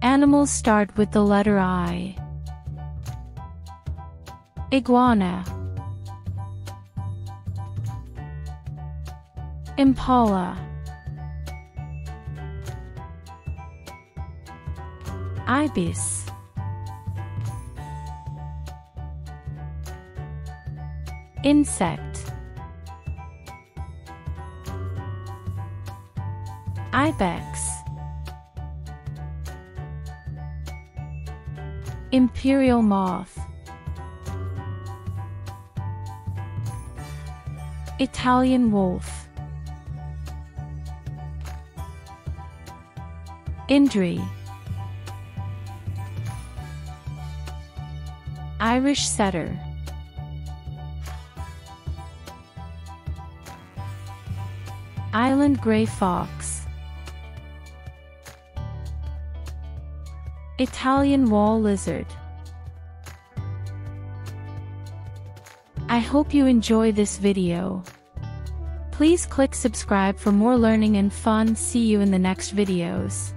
Animals start with the letter I. Iguana, Impala, Ibis, insect, Ibex, Imperial moth, Italian wolf, Indri, Irish setter, island gray fox, Italian wall lizard. I hope you enjoy this video. Please click subscribe for more learning and fun. See you in the next videos.